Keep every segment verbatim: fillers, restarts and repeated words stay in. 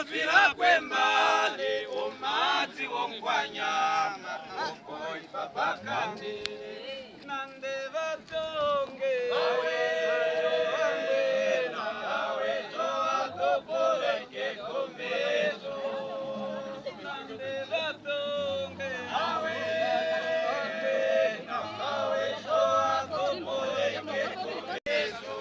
Vila kwembali umati wonkwanyama okoi papakani nande vatonge awe na awe toa topole ke komezo nande vatonge awe na awe toa topole ke komezo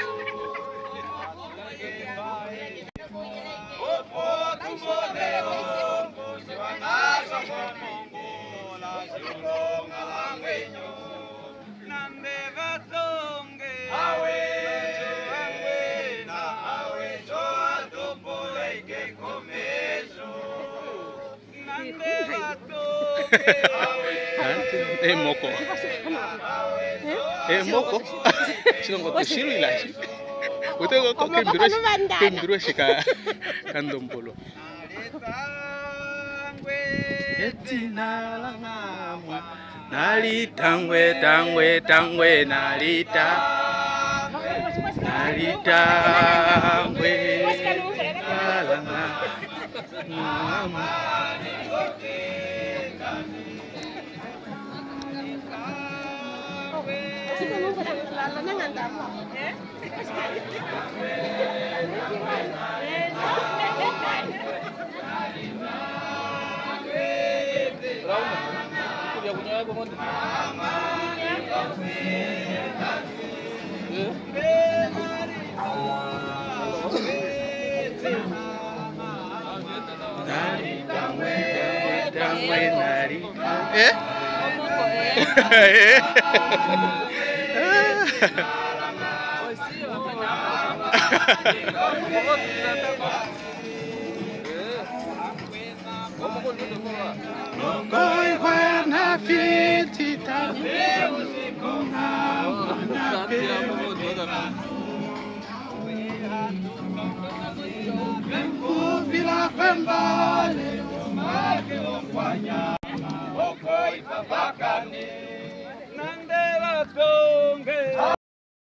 opo tumodero mbuzi wanazo mongola zilonga langwenyo nande vatonge awe awe na awe toa topole ke komezo nande vatonge awe eh moko eh moko sinong ko silo ilashi utego ko kembiro kembiro shika kandombolo etina langamwa nalitangwe tangwe tangwe nalita nalitangwe alanga eh Koi wana fiti tabu Vila kwembale umake wonkwanyama okoi papakani nande vatonge